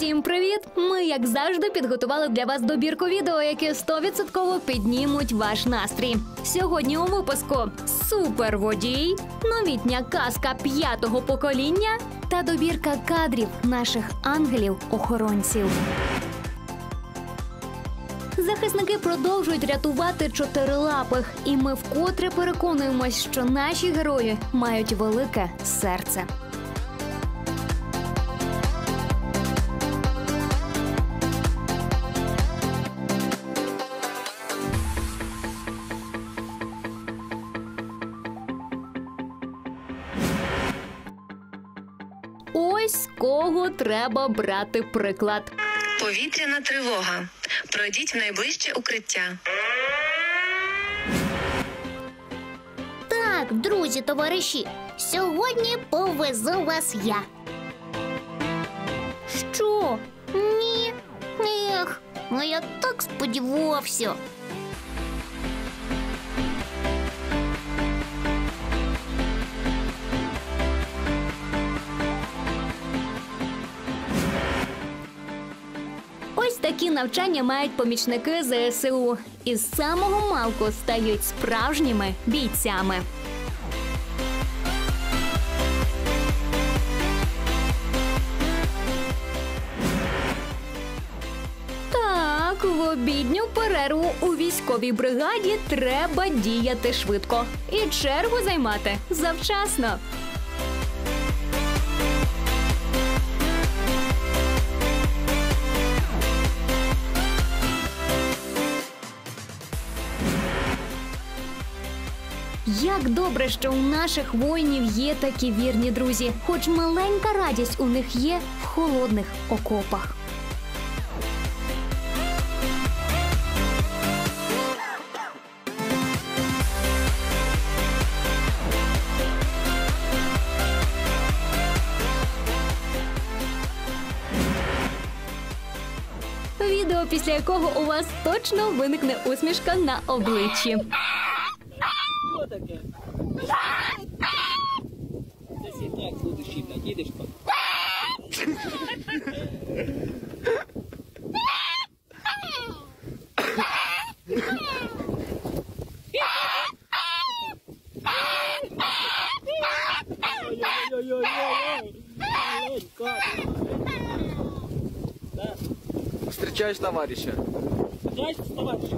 Усім привіт! Ми, як завжди, підготували для вас добірку відео, які 100% піднімуть ваш настрій. Сьогодні у випуску суперводій, новітня казка 5-го покоління та добірка кадрів наших ангелів-охоронців. Захисники продовжують рятувати чотирилапих, і ми вкотре переконуємось, що наші герої мають велике серце. Ось з кого треба брати приклад. Повітряна тривога. Пройдіть в найближче укриття. Так, друзі, товариші, сьогодні повезу вас я. Що? Ні? Ех, ну я так сподівався. Ось такі навчання мають помічники ЗСУ. І з самого малку стають справжніми бійцями. Так, в обідню перерву у військовій бригаді треба діяти швидко. І чергу займати завчасно. Як добре, що у наших воїнів є такі вірні друзі, хоч маленька радість у них є в холодних окопах. Відео, після якого у вас точно виникне усмішка на обличчі. Що таке? Десь і так будеш їдати, їдеш по. Встречаешь товарища? Встречаешь товарища?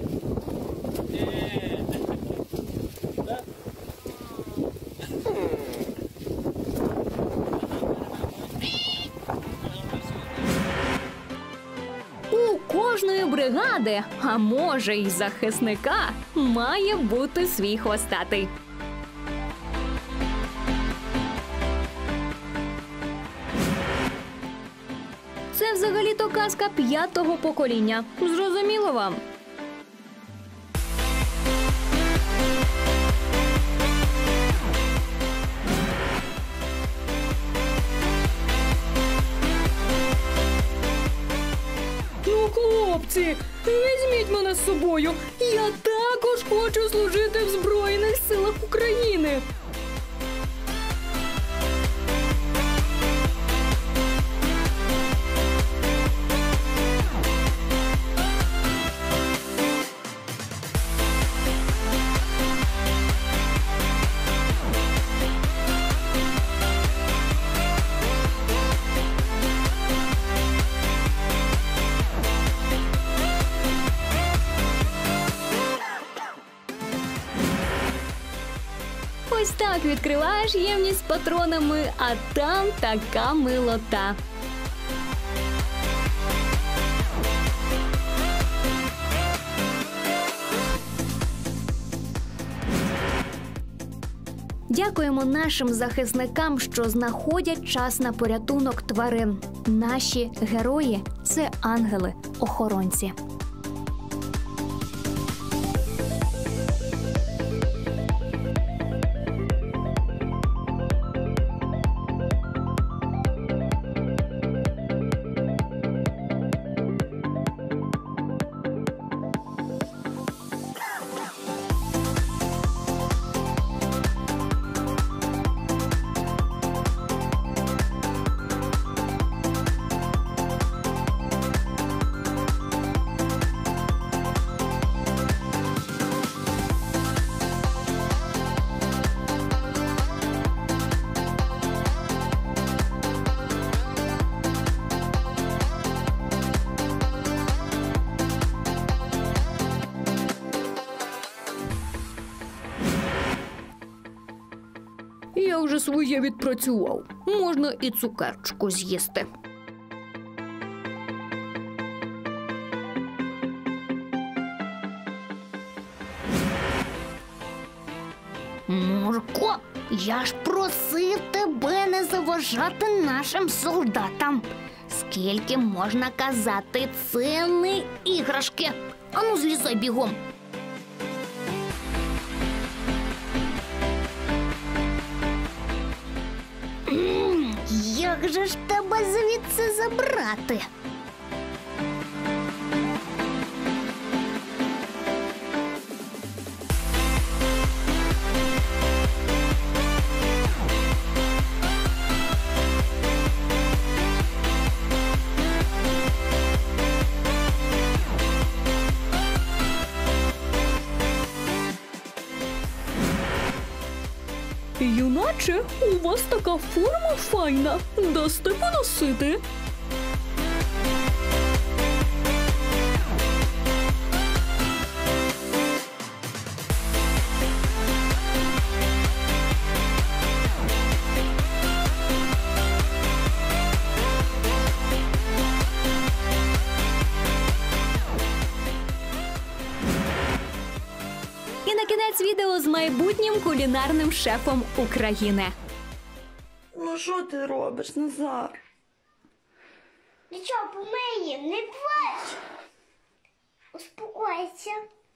Да? У кожної бригади, а може й захисника, має бути свій хвостатий. Це взагалі-то казка 5-го покоління. Зрозуміло вам? Ну, хлопці, візьміть мене з собою. Я також хочу служити в Збройних силах України. Ось так відкриваєш ємність з патронами, а там така милота. Дякуємо нашим захисникам, що знаходять час на порятунок тварин. Наші герої – це ангели-охоронці. Я вже своє відпрацював. Можна і цукерчику з'їсти. Мурко, я ж просив тебе не заважати нашим солдатам. Скільки можна казати, це не іграшки. Ану, злізай бігом. Як же ж тебе звідси забрати? Юначе, у вас така форма файна. Дасте поносити? І на кінець відео з майбутнім кулінарним шефом України. Ну що ти робиш, Назар? Нічого, помиє, не плач. Успокойся.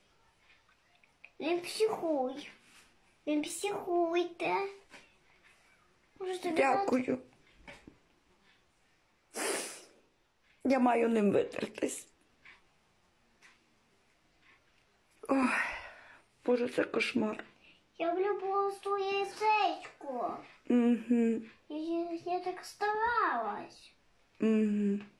Не психуй. Не психуйте. Може, тобі Дякую. Я маю ним витертись. Ой, Боже, це кошмар. Я люблю своє яєчко. Угу. Я так старалась. Угу.